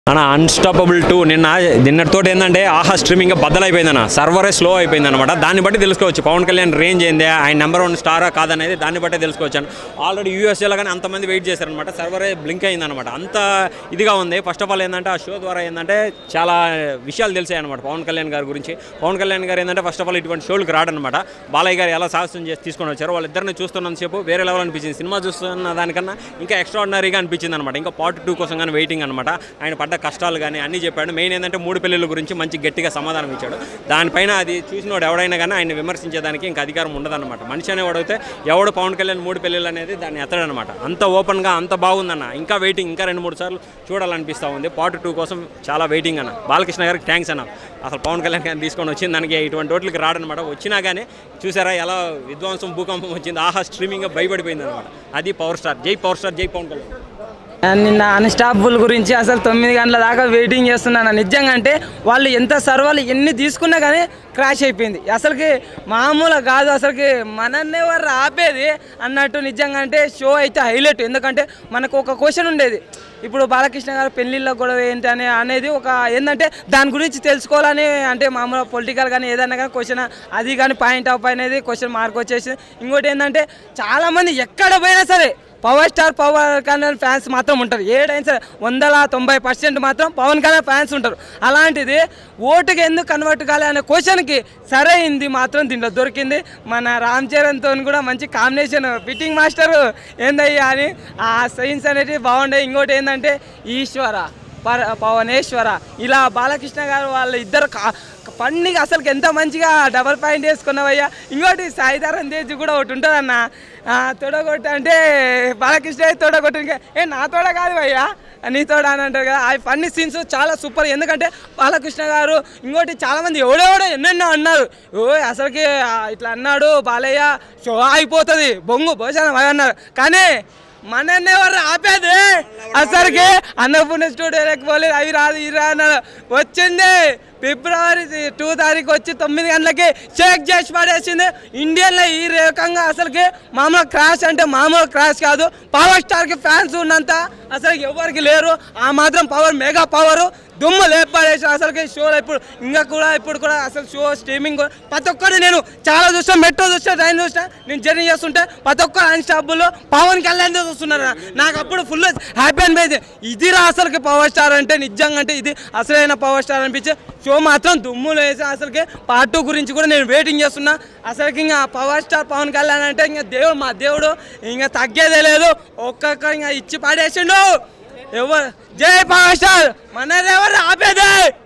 అన్న అన్స్టాపబుల్ 2 నిన్నటితో ఏంటంటే ఆహా స్ట్రీమింగ్ బద్దలైపోయిందన్న సర్వరే స్లో అయిపోయిందన్నమాట. దాన్ని బట్టి తెలుసుకోవచ్చు పవన్ కళ్యాణ్ రేంజ్ ఏంది, ఆయన నెంబర్ 1 స్టారా కాదనేది దాన్ని బట్టే తెలుసుకోవచ్చు. ఆల్రెడీ యూఎస్ఏలో కానీ అంతమంది వెయిట్ చేశారనమాట. సర్వరే బ్లింక్ అయిందనమాట. అంత ఇదిగా ఉంది. ఫస్ట్ ఆఫ్ ఆల్ ఏంటంటే ఆ షో ద్వారా ఏంటంటే చాలా విషయాలు తెలిసాయి అనమాట పవన్ కళ్యాణ్ గారి గురించి. పవన్ కళ్యాణ్ గారు ఏంటంటే ఫస్ట్ ఆఫ్ ఆల్ ఇటువంటి షోలకు రాడనమాట. బాలయ్య గారు ఎలా సాహసం చేసి తీసుకొని వచ్చారో వాళ్ళిద్దరిని చూస్తున్నంతసేపు వేరే లెవెల్ అనిపించింది. సినిమా చూస్తున్న దానికన్నా ఇంకా ఎక్స్ట్రాడినరీగా అనిపించింది అనమాట. ఇంకా పార్ట్ 2 కోసం కానీ వెయిటింగ్ అనమాట. ఆయన పడ్డ కష్టాలు కానీ అన్నీ చెప్పాడు. మెయిన్ ఏంటంటే 3 పెళ్ళిళ్ళ గురించి మంచి గట్టిగా సమాధానం ఇచ్చాడు. దానిపైన అది చూసినోడు ఎవడైనా కానీ ఆయన విమర్శించేదానికి ఇంకా అధికారం ఉండదన్నమాట. మనిషి అనేవాడు అయితే ఎవడు పవన్ కళ్యాణ్ 3 పెళ్ళిళ్ళు అనేది దాన్ని ఎత్తడనమాట. అంత ఓపెన్గా అంత బాగుందన్న. ఇంకా వెయిటింగ్, ఇంకా 2-3 సార్లు చూడాలనిపిస్తూ ఉంది. పార్ట్ 2 కోసం చాలా వెయిటింగ్ అన్న. బాలకృష్ణ గారికి థ్యాంక్స్ అన్న. అసలు పవన్ కళ్యాణ్ గారిని తీసుకొని వచ్చింది దానికి ఇటువంటి రోడ్లకి రాడనమాట. వచ్చినా కానీ చూసారా ఎలా విధ్వంసం భూకంపం వచ్చింది. ఆహా స్ట్రీమింగ్ భయపడిపోయింది అనమాట. అది పవర్ స్టార్. జై పవర్ స్టార్, జై పవన్ కళ్యాణ్. నిన్న అన్స్టాపబుల్ గురించి అసలు 9 గంటల దాకా వెయిటింగ్ చేస్తున్నాను. నిజంగా అంటే వాళ్ళు ఎంత సర్వర్లు ఎన్ని తీసుకున్నా కానీ క్రాష్ అయిపోయింది. అసలుకి మామూలు కాదు. అసలుకి మనన్నే వారు ఆపేది అన్నట్టు. నిజంగా అంటే షో అయితే హైలైట్. ఎందుకంటే మనకు ఒక క్వశ్చన్ ఉండేది, ఇప్పుడు బాలకృష్ణ గారు పెళ్ళిళ్ళ గొడవ ఏంటి అనేది ఒక ఏంటంటే దాని గురించి తెలుసుకోవాలని, అంటే మామూలు పొలిటికల్ కానీ ఏదైనా కానీ క్వశ్చన్ అది కానీ పాయింట్ ఆఫ్ అనేది క్వశ్చన్ మార్క్ వచ్చేసి. ఇంకోటి ఏంటంటే చాలామంది ఎక్కడ పోయినా సరే power star Pawan Kalyan fans మాత్రం ఉంటారు. ఏడైనా సరే 190% మాత్రం పవన్ కళ్యాణ్ ఫ్యాన్స్ ఉంటారు. అలాంటిది ఓటుకి ఎందుకు కన్వర్ట్ కాలే అనే క్వశ్చన్కి సరైంది మాత్రం దీంట్లో దొరికింది. మన రామ్ చరణ్తో కూడా మంచి కాంబినేషన్, ఫిట్టింగ్ మాస్టర్ ఏందయ్యా అని ఆ సైన్స్ అనేది బాగుండే. ఇంకోటి ఏంటంటే ఈశ్వర పవనేశ్వర ఇలా బాలకృష్ణ గారు వాళ్ళ ఇద్దరు పండుగ అసలుకి ఎంత మంచిగా డబల్ పాయింట్ వేసుకున్నావయ్యా. ఇంకోటి సాయిధరం తేజ్ కూడా ఒకటి ఉంటుందన్న, తొడగొట్టు అంటే బాలకృష్ణ తొడగొట్టు, నా తోడ కాదు అయ్యా నీ తోడ అని అంటారు కదా. ఆ ఫన్నీ సీన్స్ చాలా సూపర్. ఎందుకంటే బాలకృష్ణ గారు ఇంకోటి చాలామంది ఎవడెవడో ఎన్నెన్నో అన్నారు. అసలుకి ఇట్లా అన్నాడు బాలయ్య షో అయిపోతుంది బొంగు భోజనం అవి అన్నారు. కానీ మనన్నే ఎవరు ఆపేది అసలుకి అన్నపూర్ణ స్టూడియోకి పోలేదు. అవి రాదు ఇది రా అన్నారు. వచ్చింది ఫిబ్రవరి 2 తారీఖు వచ్చి 9 గంటలకి చెక్ చేసి పడేసింది. ఇండియన్లో ఈ రకంగా అసలుకి మామూలు క్రాష్ అంటే మామూలు క్రాష్ కాదు. పవర్ స్టార్కి ఫ్యాన్స్ ఉన్నంత అసలు ఎవరికి లేరు. ఆ మాత్రం పవర్, మెగా పవరు దుమ్ము లేపడేసి అసలుకి షోలో ఇప్పుడు కూడా అసలు షో స్ట్రీమింగ్ ప్రతి ఒక్కరు నేను చాలా చూస్తాను. మెట్రో చూస్తా, ట్రైన్ చూస్తా, నేను జర్నీ చేస్తుంటే ప్రతి ఒక్కరు అన్స్టాపబుల్ పవన్ కళ్యాణ్ చూస్తున్నారు. నాకు అప్పుడు ఫుల్ హ్యాపీ అనిపించింది. ఇదిరా అసలుకి పవర్ స్టార్ అంటే. నిజంగా అంటే ఇది అసలైన పవర్ స్టార్ అనిపించి షో మాత్రం దుమ్ములు వేసి అసలుకి పార్ట్ 2 గురించి కూడా నేను వెయిటింగ్ చేస్తున్నా. అసలుకి ఇంకా పవర్ స్టార్ పవన్ కళ్యాణ్ అంటే ఇంకా దేవుడు, మా దేవుడు, ఇంకా తగ్గేదే లేదు. ఒక్కొక్క ఇంకా ఇచ్చి పడేసిండు. ఎవరు జై పవర్ స్టార్, మనది ఎవరు ఆపేదే.